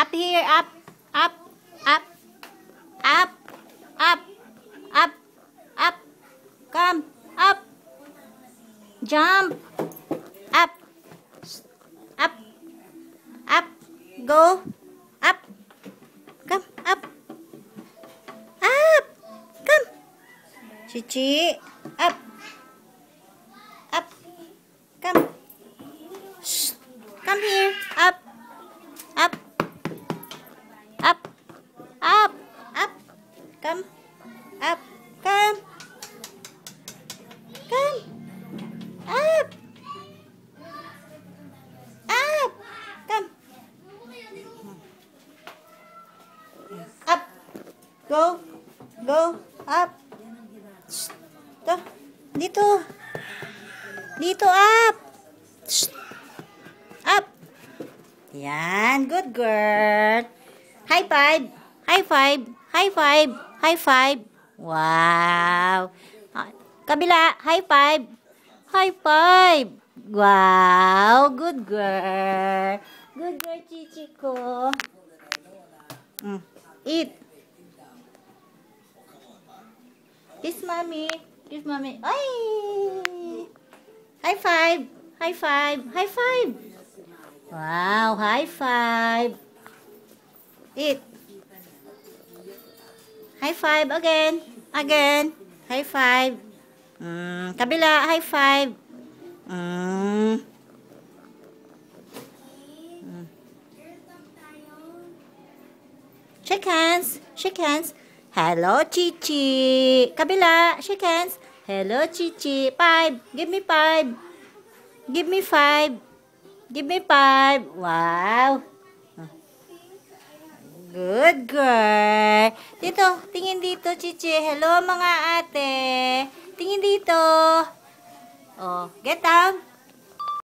Up here, up, up, up, up, up, up, up. Come, up. Jump. Up. Up. Up. Go. Up. Come, up. Up. Come. Chieh Chieh. Up. Up. Come. Shh. Come here. Up. Up. Up. Up. Up. Come. Up. Come. Come. Up. Up. Come. Up. Go. Go. Up. Shh. Dito. Dito. Up. Shh. Up. Yan. Good girl. High five. High five. High five. High five. Wow. Kabila. High five. High five. Wow. Good girl. Good girl, Chieh Chieh ko. Eat. Kiss mommy. Kiss mommy. Ay! High five. High five. High five. Wow. High five. Eat. High five again. Again. High five. Kabila. High five. Shake hands. Shake hands. Hello, Chieh Chieh. Kabila. Shake hands. Hello, Chieh Chieh. 5. Give me 5. Give me 5. Give me 5. Wow. Good girl. Dito. Tingin dito, Chieh Chieh. Hello, mga ate. Tingin dito. Oh, get down.